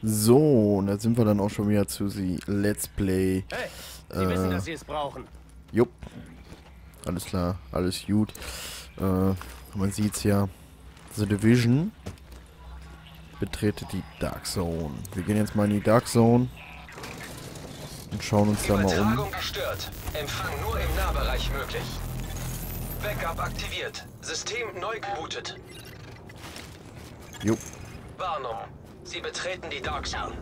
So, und da sind wir dann auch schon wieder zu sie Let's Play. Hey, Sie wissen, dass Sie es brauchen. Jupp. Alles klar, alles gut. Man sieht's ja. The Division. Betrete die Dark Zone. Wir gehen jetzt mal in die Dark Zone. Und schauen uns da mal um. Übertragung gestört. Empfang nur im Nahbereich möglich. Backup aktiviert. System neu gebootet. Jupp. Warnung. Sie betreten die Dark Zone.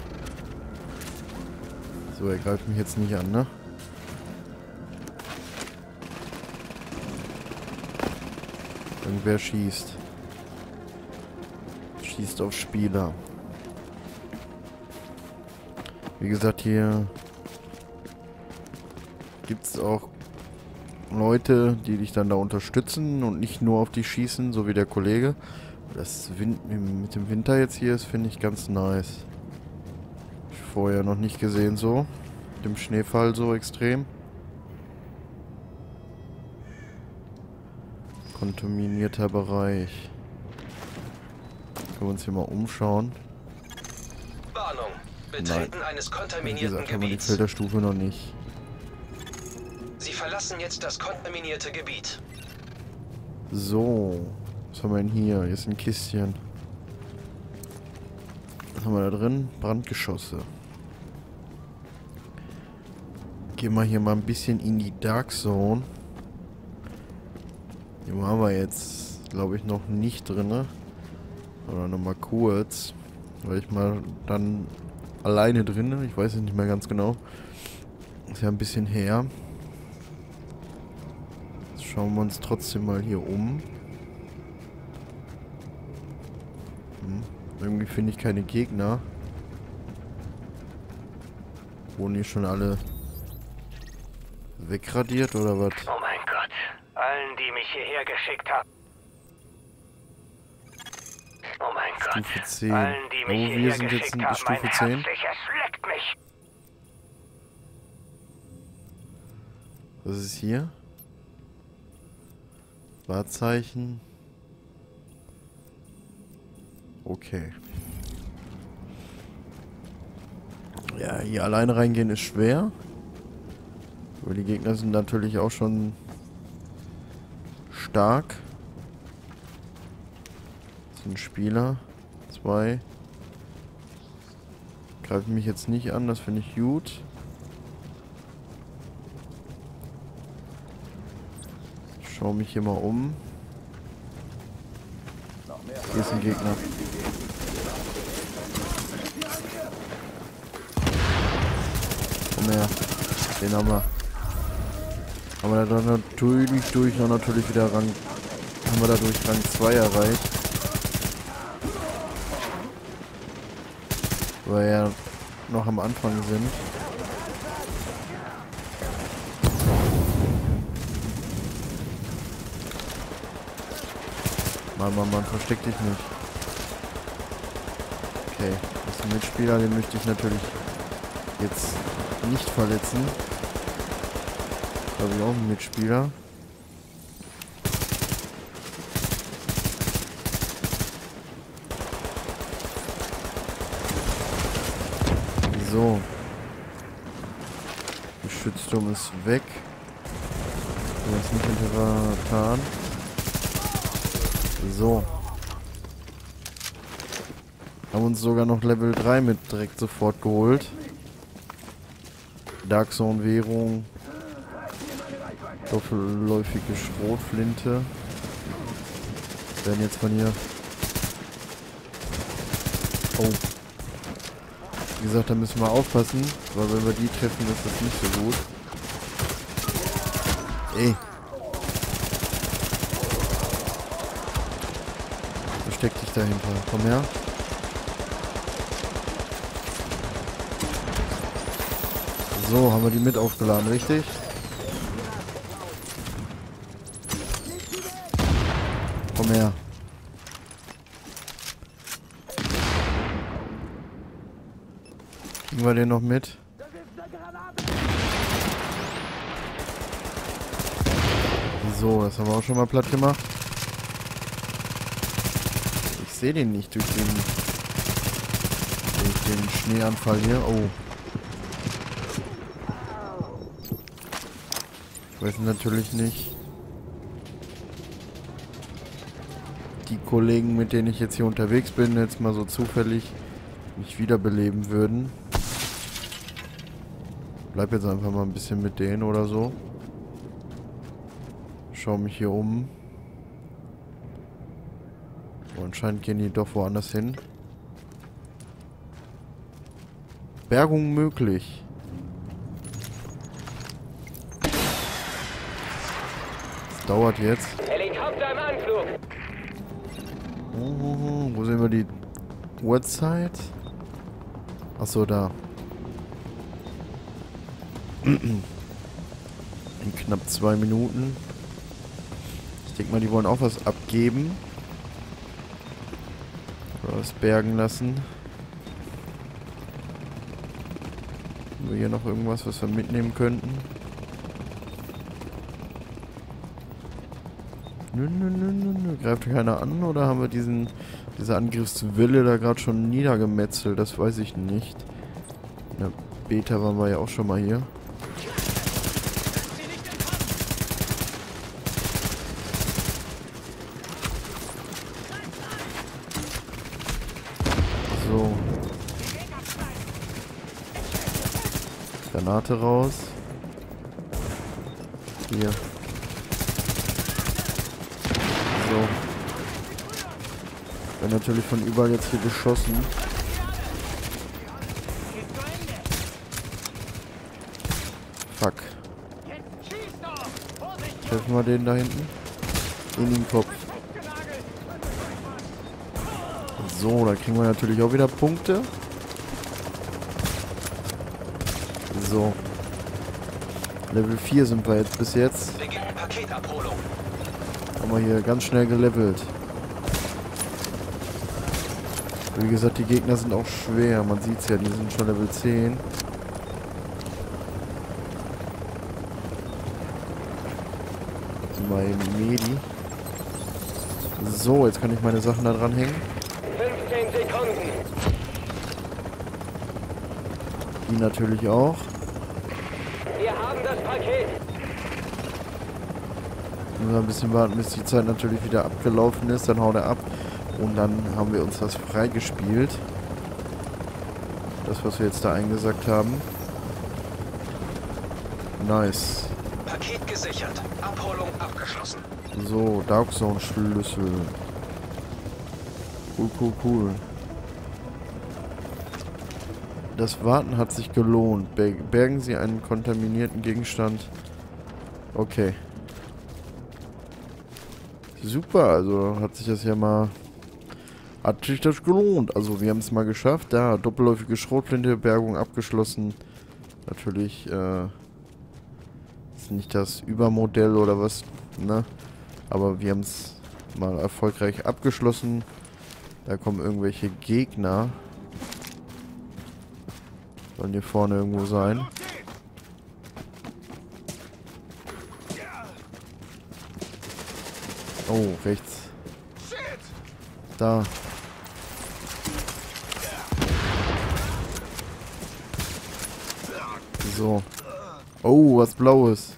So, er greift mich jetzt nicht an, ne? Irgendwer schießt. Schießt auf Spieler. Wie gesagt, hier gibt es auch Leute, die dich dann da unterstützen und nicht nur auf dich schießen, so wie der Kollege. Das mit dem Winter jetzt hier ist, finde ich ganz nice. Hab ich vorher noch nicht gesehen so. Mit dem Schneefall so extrem. Kontaminierter Bereich. Können wir uns hier mal umschauen. Warnung. Betreten eines Wie kontaminierten gesagt, haben wir die Gebiets. Filterstufe noch nicht. Sie verlassen jetzt das kontaminierte Gebiet. So. Was haben wir denn hier? Hier ist ein Kistchen. Was haben wir da drin? Brandgeschosse. Gehen wir hier mal ein bisschen in die Dark Zone. Die haben wir jetzt, glaube ich, noch nicht drin. Oder nochmal kurz. Weil ich mal dann alleine drin. Ich weiß es nicht mehr ganz genau. Ist ja ein bisschen her. Jetzt schauen wir uns trotzdem mal hier um. Irgendwie finde ich keine Gegner. Wurden die schon alle wegradiert oder was? Oh mein Gott. Allen, die mich hierher geschickt haben. Oh mein Gott. Stufe 10. Allen, die Oh, mich wir hierher sind jetzt geschickt in haben. Stufe Mein 10. Herz, es leckt mich. Was ist hier? Wahrzeichen. Okay. Ja, hier alleine reingehen ist schwer. Aber die Gegner sind natürlich auch schon stark. Das sind Spieler. 2. Greifen mich jetzt nicht an, das finde ich gut. Ich schaue mich hier mal um. Hier ist ein Gegner. Komm her. Den haben wir. Haben wir da natürlich wieder Rang. Haben wir dadurch Rang 2 erreicht. Weil wir ja noch am Anfang sind. Mann, versteck dich nicht. Okay, das ist ein Mitspieler, den möchte ich natürlich jetzt nicht verletzen. Da habe ich auch einen Mitspieler. So. Geschützturm ist weg. Der ist nicht hintertan. So. Haben uns sogar noch Level 3 mit direkt sofort geholt. Dark Zone Währung. Doppelläufige Schrotflinte. Werden jetzt von hier. Oh. Wie gesagt, da müssen wir aufpassen, weil wenn wir die treffen, ist das nicht so gut. Ey. Versteck dich dahinter. Komm her. So, haben wir die mit aufgeladen, richtig? Komm her. Kriegen wir den noch mit? So, das haben wir auch schon mal platt gemacht. Ich sehe den nicht durch den Durch den Schneeanfall hier. Oh. Ich weiß natürlich nicht. Die Kollegen, mit denen ich jetzt hier unterwegs bin, jetzt mal so zufällig mich wiederbeleben würden. Bleib jetzt einfach mal ein bisschen mit denen oder so. Schau mich hier um. Oh, anscheinend gehen die doch woanders hin. Bergung möglich. Das dauert jetzt. Helikopter im Anflug. Wo sehen wir die Uhrzeit? Achso, da. In knapp 2 Minuten. Ich denke mal, die wollen auch was abgeben. Oder was bergen lassen. Haben wir hier noch irgendwas, was wir mitnehmen könnten? Nö. Greift keiner an oder haben wir diese Angriffswille da gerade schon niedergemetzelt? Das weiß ich nicht. In der Beta waren wir ja auch schon mal hier. So. Granate raus. Hier. So. Wird natürlich von überall jetzt hier geschossen. Fuck. Treffen wir den da hinten? In den Kopf. So, da kriegen wir natürlich auch wieder Punkte. So. Level 4 sind wir jetzt bis jetzt. Beginn Paketabholung. Haben wir hier ganz schnell gelevelt. Wie gesagt, die Gegner sind auch schwer. Man sieht es ja, die sind schon Level 10. Mein Medi. So, jetzt kann ich meine Sachen da dran hängen. 15 Sekunden. Die natürlich auch. Wir haben das Paket. Müssen wir ein bisschen warten, bis die Zeit natürlich wieder abgelaufen ist. Dann haut er ab. Und dann haben wir uns das freigespielt. Das, was wir jetzt da eingesackt haben. Nice. Paket gesichert. Abholung abgeschlossen. So, Dark Zone Schlüssel. Cool. Das Warten hat sich gelohnt. Bergen Sie einen kontaminierten Gegenstand. Okay. Super, also hat sich das ja mal... Hat sich das gelohnt. Also wir haben es mal geschafft. Da, doppelläufige Schrotflinte, Bergung abgeschlossen. Natürlich, ist nicht das Übermodell oder was, ne? Aber wir haben es mal erfolgreich abgeschlossen. Da kommen irgendwelche Gegner. Sollen hier vorne irgendwo sein. Oh, rechts. Da. So. Oh, was Blaues.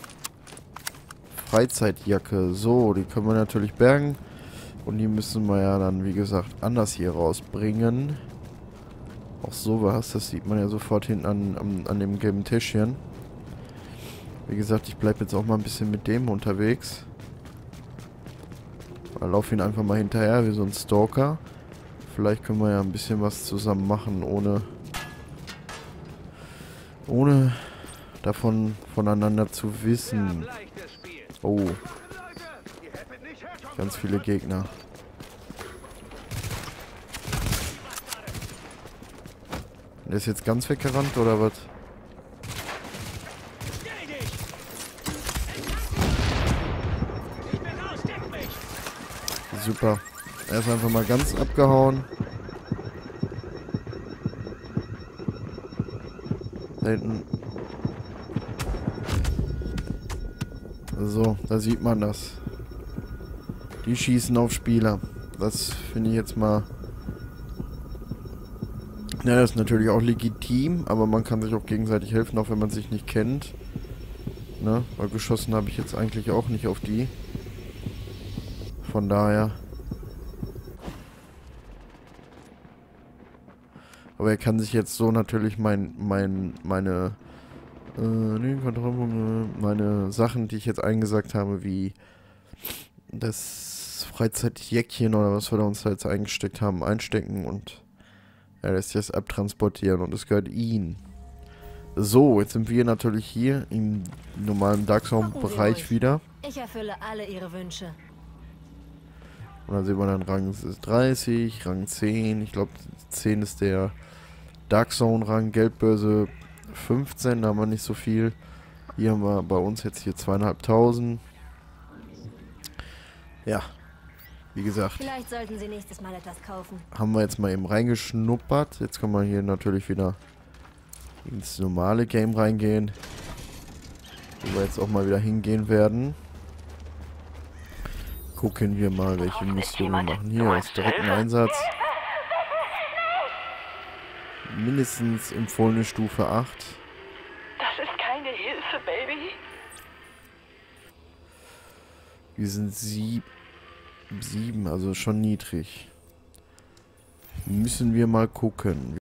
Freizeitjacke. So, die können wir natürlich bergen. Und die müssen wir ja dann, wie gesagt, anders hier rausbringen. Auch sowas. Das sieht man ja sofort hinten an dem gelben Täschchen. Wie gesagt, ich bleibe jetzt auch mal ein bisschen mit dem unterwegs. Lauf ihn einfach mal hinterher, wie so ein Stalker. Vielleicht können wir ja ein bisschen was zusammen machen, ohne davon voneinander zu wissen. Oh. Ganz viele Gegner. Der ist jetzt ganz weggerannt, oder was? Super. Er ist einfach mal ganz abgehauen. Da hinten. So, da sieht man das. Die schießen auf Spieler. Das finde ich jetzt mal Ja, das ist natürlich auch legitim, aber man kann sich auch gegenseitig helfen, auch wenn man sich nicht kennt. Ne? Weil geschossen habe ich jetzt eigentlich auch nicht auf die. Von daher. Aber er kann sich jetzt so natürlich meine Sachen, die ich jetzt eingesagt habe, wie das Freizeitjäckchen oder was wir da uns da jetzt eingesteckt haben, einstecken und er lässt sich das abtransportieren und es gehört ihm. So, jetzt sind wir natürlich hier im normalen Dark Zone-Bereich wieder. Ich erfülle alle Ihre Wünsche. Und dann sehen wir dann Rang 30, Rang 10. Ich glaube 10 ist der Dark Zone Rang, Geldbörse 15, da haben wir nicht so viel. Hier haben wir bei uns jetzt hier 2.500. Ja, wie gesagt. Vielleicht sollten Sie nächstes Mal etwas kaufen. Haben wir jetzt mal eben reingeschnuppert. Jetzt können wir hier natürlich wieder ins normale Game reingehen. Wo wir jetzt auch mal wieder hingehen werden. Gucken wir mal, welche Mission wir machen. Hier ist direkt ein Einsatz. Mindestens empfohlene Stufe 8. Das ist keine Hilfe, Baby. Wir sind 7, also schon niedrig. Müssen wir mal gucken.